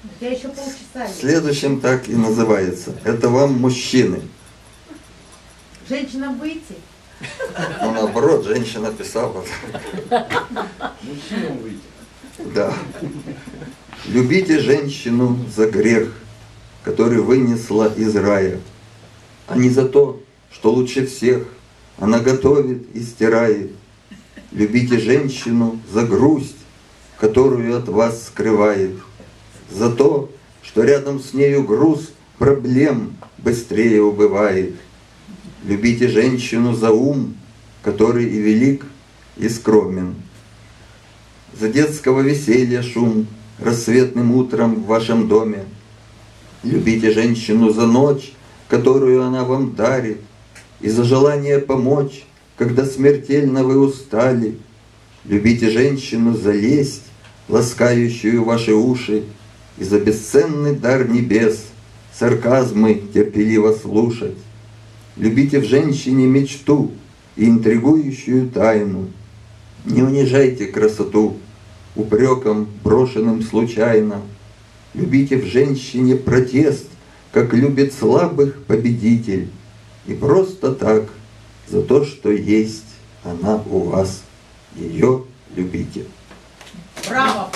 Я еще полчаса. В следующем так и называется. Это вам, мужчины. Женщинам выйти? Ну, наоборот, женщина писала. Мужчинам выйти. Да. Любите женщину за грех, который вынесла из рая, а не за то, что лучше всех она готовит и стирает. Любите женщину за грусть, которую от вас скрывает, за то, что рядом с нею груз проблем быстрее убывает. Любите женщину за ум, который и велик, и скромен, за детского веселья шум рассветным утром в вашем доме. Любите женщину за ночь, которую она вам дарит, и за желание помочь, когда смертельно вы устали. Любите женщину за лесть, ласкающую ваши уши, и за бесценный дар небес, сарказмы терпеливо слушать. Любите в женщине мечту и интригующую тайну. Не унижайте красоту упреком, брошенным случайно. Любите в женщине протест, как любит слабых победитель. И просто так, за то, что есть она у вас, ее любите. Браво!